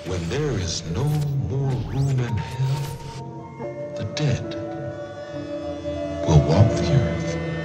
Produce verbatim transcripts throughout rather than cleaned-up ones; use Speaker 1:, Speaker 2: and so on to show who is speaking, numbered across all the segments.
Speaker 1: When there is no more room in hell, the dead will walk the earth.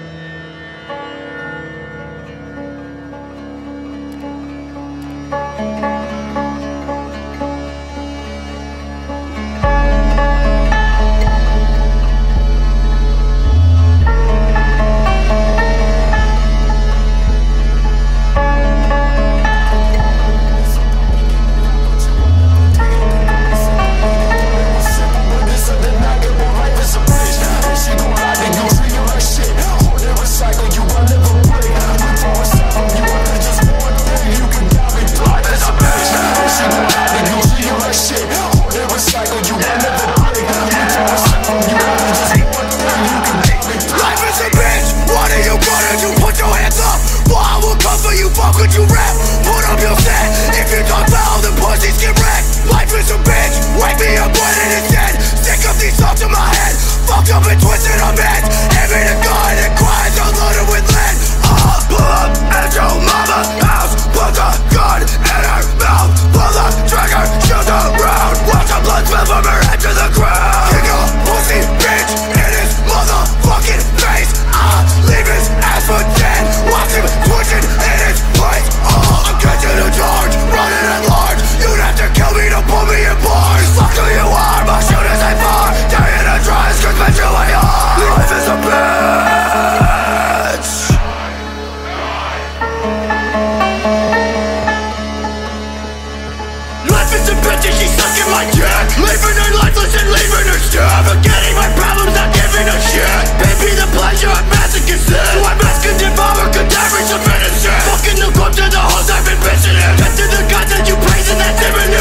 Speaker 2: Could you rap? Put up your set. If you talk foul, then pussies get wrecked. Life is a bitch. Wake me up when it is dead. Sick of these thoughts in my head. Fucked up and twisted on meds. Hand me the gun and cries unloaded with lead. Uh, pull up at your mama's house. Put the gun in her mouth. Pull the trigger, shoot around. Watch the blood spill from her head to the ground. Kick a pussy bitch in his motherfucking face. I leave his ass for dead. Watch him twitching in his place. Oh, I'm catching a charge, running at large. You'd have to kill me to put me in bars. Fuck who you are, my shooters ain't far. Dying to try, cause mentally hard. Life is a bitch. Life is a bitch and she's sucking my dick. Leaving her lifeless and leaving her stiff. Forgetting my problems, not giving a shit. Baby, the pleasure of masochist. So I'm asking if I'm a cadavers of innocent. Fucking the club to the hoes I've been pissing in. Get to the gods that you praise and that's imminent.